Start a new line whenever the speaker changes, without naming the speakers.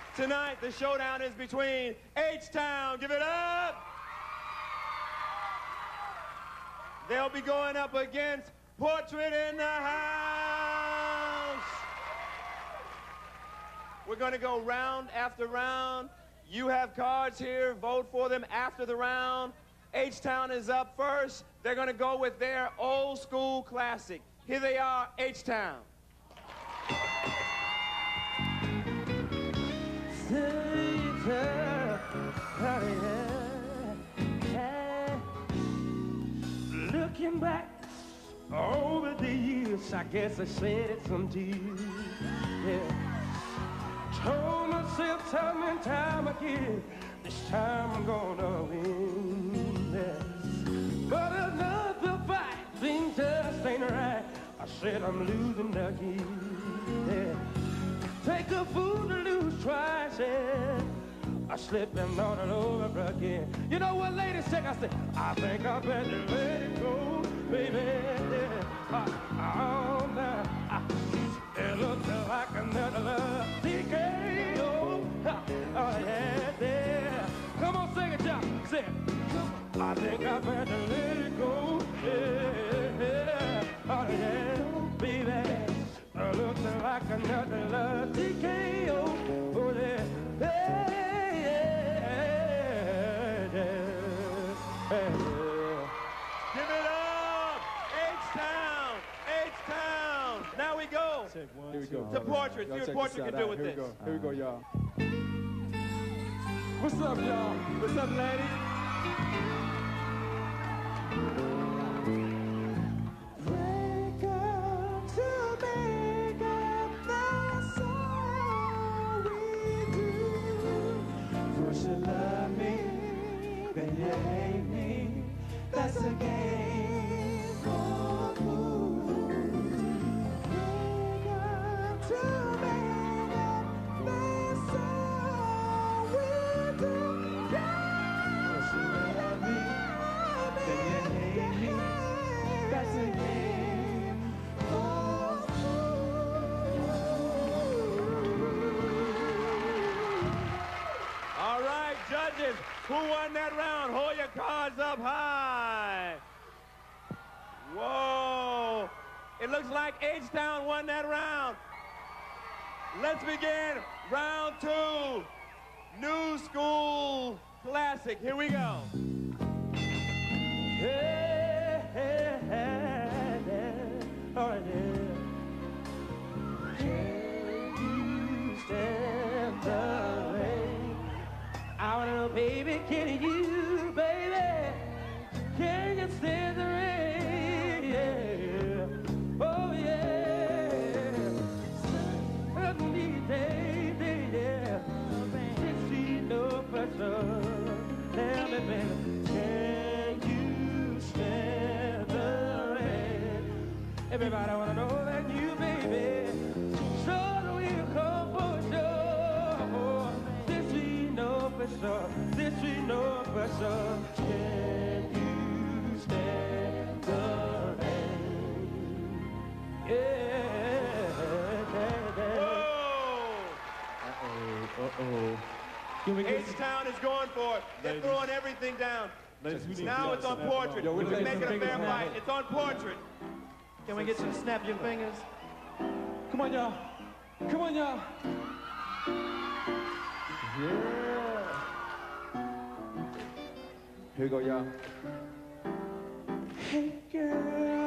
Tonight, the showdown is between H-Town. Give it up! They'll be going up against Portrait in the House. We're going to go round after round. You have cards here. Vote for them after the round. H-Town is up first. They're going to go with their old school classic. Here they are, H-Town.
Looking back over the years, I guess I shed some tears. Yeah. Told myself time and time again, this time I'm gonna win. Yeah. But another fight, things just ain't right. I said I'm losing again. Yeah. Take a fool to lose twice, yeah. I slip and on it over again. You know what, ladies, check, I said, I think I better let it go, baby. Yeah. Oh, now, it looks like another TKO. Oh, yeah, yeah. Come on, sing it, y'all. Sing it. I think I better let it go, yeah. Oh, yeah, baby. It looks like another TKO. Oh, yeah, yeah.
Give it up! H-Town! H-Town! Now we go.
Here we
go. To Portrait. See what Portrait can do with this.
Here we go, y'all. What's up, y'all? What's up, ladies?
Wake up to make up, that's all we do. First you love me, then you hate me. That's a game for fools. Wake up to make up, that's all we do. First you love me, then you hate me. That's a game for fools.
All right, judges, who won that round? Hold your cards up high. Whoa. It looks like H-Town won that round. Let's begin round two. New school classic. Here we go.
Hey, hey, hey, hey. Oh, yeah. Can you stand the rain? I wanna know, baby, can you, baby? Can you stand the rain? Yeah. Oh, yeah. Suddenly, baby, yeah. This ain't no pressure. Tell me, baby, can you stand the rain? Everybody wanna know that you, baby, sure will come for sure. This ain't no pressure. This ain't no pressure. Can you stand the rain? Yeah.
Whoa! H-Town is going for it. They're throwing everything down. Now it's on Portrait. We can make it a fair fight. It's on Portrait.
Can we get you to snap your fingers?
Come on, y'all. Come on, y'all. Yeah. Here we go, y'all.
Hey, girl.